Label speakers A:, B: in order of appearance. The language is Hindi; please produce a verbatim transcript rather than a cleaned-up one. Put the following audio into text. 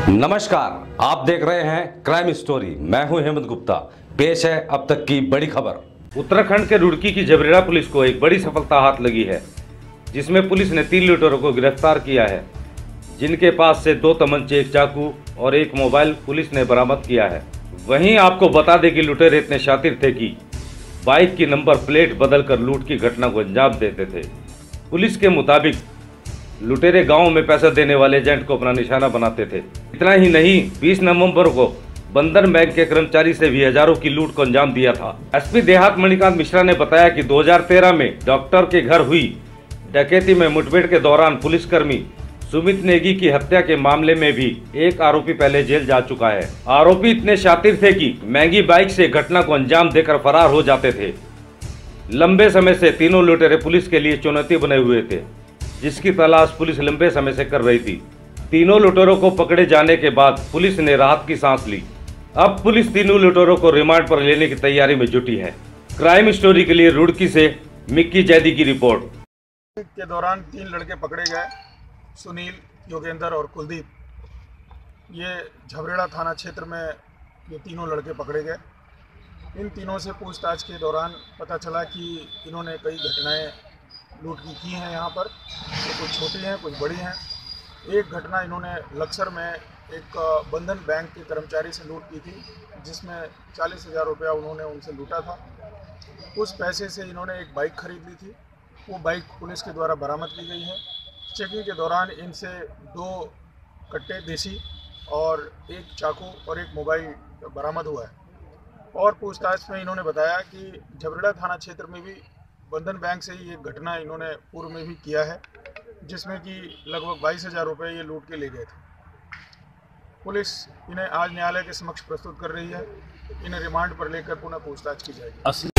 A: नमस्कार, आप देख रहे हैं क्राइम स्टोरी। मैं हूं हेमंत गुप्ता। पेश है अब तक की बड़ी खबर। उत्तराखंड के रुड़की की झबरेड़ा पुलिस को एक बड़ी सफलता हाथ लगी है, जिसमें पुलिस ने तीन लुटेरों को गिरफ्तार किया है, जिनके पास से दो तमंचे, एक चाकू और एक मोबाइल पुलिस ने बरामद किया है। वहीं आपको बता दें कि लुटेरे इतने शातिर थे कि बाइक की नंबर प्लेट बदलकर लूट की घटना को अंजाम देते थे। पुलिस के मुताबिक लुटेरे गांव में पैसा देने वाले एजेंट को अपना निशाना बनाते थे। इतना ही नहीं, बीस नवंबर को बंधन बैंक के कर्मचारी से भी हजारों की लूट को अंजाम दिया था। एसपी देहात मणिकांत मिश्रा ने बताया कि दो हज़ार तेरह में डॉक्टर के घर हुई डकैती में मुठभेड़ के दौरान पुलिसकर्मी सुमित नेगी की हत्या के मामले में भी एक आरोपी पहले जेल जा चुका है। आरोपी इतने शातिर थे कि महंगी बाइक से घटना को अंजाम देकर फरार हो जाते थे। लंबे समय से तीनों लुटेरे पुलिस के लिए चुनौती बने हुए थे, जिसकी तलाश पुलिस लंबे समय से कर रही थी। तीनों लुटेरों को पकड़े जाने के बाद पुलिस ने राहत की सांस ली। अब पुलिस तीनों लुटेरों को रिमांड पर लेने की तैयारी में जुटी है। क्राइम स्टोरी के लिए रुड़की से मिक्की जैदी की रिपोर्ट।
B: के दौरान तीन लड़के पकड़े गए, सुनील, योगेंद्र और कुलदीप। ये झबरेड़ा थाना क्षेत्र में ये तीनों लड़के पकड़े गए। इन तीनों से पूछताछ के दौरान पता चला कि इन्होंने कई घटनाएं लूट की की हैं यहाँ पर। तो कुछ छोटी हैं, कुछ बड़ी हैं। एक घटना इन्होंने लक्सर में एक बंधन बैंक के कर्मचारी से लूट की थी, जिसमें चालीस हज़ार रुपया उन्होंने उनसे लूटा था। उस पैसे से इन्होंने एक बाइक खरीद ली थी। वो बाइक पुलिस के द्वारा बरामद की गई है। चेकिंग के दौरान इनसे दो कट्टे देसी और एक चाकू और एक मोबाइल बरामद हुआ है। और पूछताछ में इन्होंने बताया कि झबरेड़ा थाना क्षेत्र में भी बंधन बैंक से ही एक घटना इन्होंने पूर्व में भी किया है, जिसमें कि लगभग बाईस हज़ार रुपये ये लूट के ले गए थे। पुलिस इन्हें आज न्यायालय के समक्ष प्रस्तुत कर रही है। इन्हें रिमांड पर लेकर पुनः पूछताछ की जाएगी।